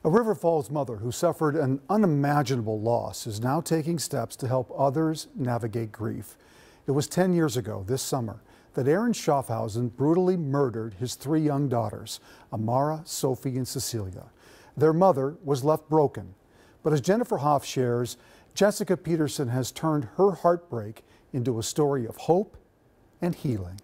A River Falls mother who suffered an unimaginable loss is now taking steps to help others navigate grief. It was 10 years ago this summer that Aaron Schaffhausen brutally murdered his 3 young daughters, Amara, Sophie, and Cecilia. Their mother was left broken. But as Jennifer Hoff shares, Jessica Peterson has turned her heartbreak into a story of hope and healing.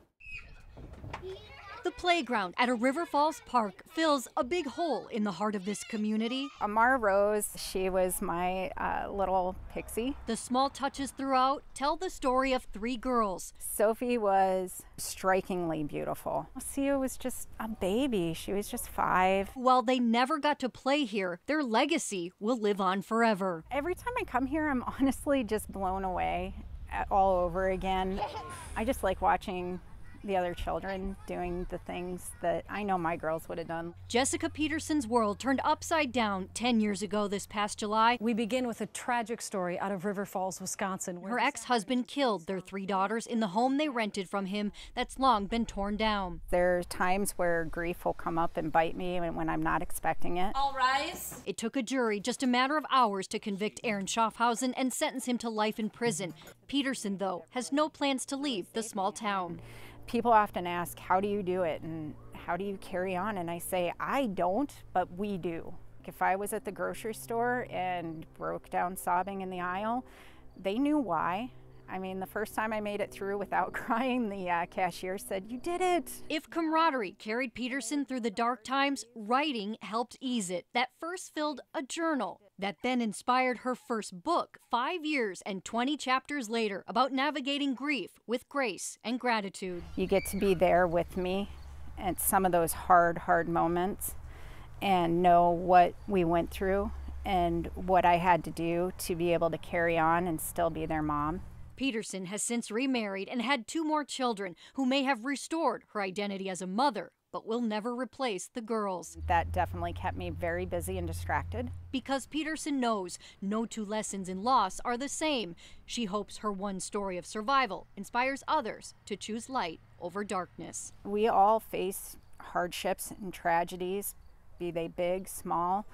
The playground at a River Falls park fills a big hole in the heart of this community. Amara Rose, she was my little pixie. The small touches throughout tell the story of 3 girls. Sophie was strikingly beautiful. Sia was just a baby. She was just 5. While they never got to play here, their legacy will live on forever. Every time I come here, I'm honestly just blown away all over again. I just like watching the other children doing the things that I know my girls would have done. Jessica Peterson's world turned upside down 10 years ago this past July. We begin with a tragic story out of River Falls, Wisconsin. Her ex-husband killed their 3 daughters in the home they rented from him that's long been torn down. There are times where grief will come up and bite me when I'm not expecting it. All rise. It took a jury just a matter of hours to convict Aaron Schaffhausen and sentence him to life in prison. Peterson, though, has no plans to leave the small town. People often ask, how do you do it and how do you carry on? And I say, I don't, but we do. If I was at the grocery store and broke down sobbing in the aisle, they knew why. I mean, the first time I made it through without crying, the cashier said, you did it. If camaraderie carried Peterson through the dark times, writing helped ease it. That first filled a journal that then inspired her first book 5 years and 20 chapters later about navigating grief with grace and gratitude. You get to be there with me at some of those hard moments and know what we went through and what I had to do to be able to carry on and still be their mom. Peterson has since remarried and had 2 more children who may have restored her identity as a mother, but will never replace the girls. That definitely kept me very busy and distracted. Because Peterson knows no 2 lessons in loss are the same. She hopes her one story of survival inspires others to choose light over darkness. We all face hardships and tragedies, be they big, small.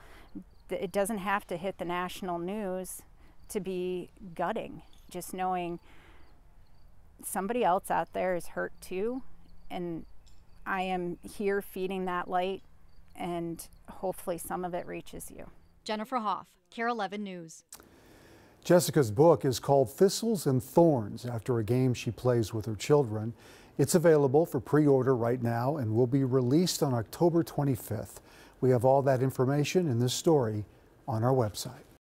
It doesn't have to hit the national news to be gutting. Just knowing somebody else out there is hurt too, and I am here feeding that light, and hopefully some of it reaches you. Jennifer Hoff, KARE 11 News. Jessica's book is called Thistles and Thorns, after a game she plays with her children. It's available for pre-order right now and will be released on October 25th. We have all that information in this story on our website.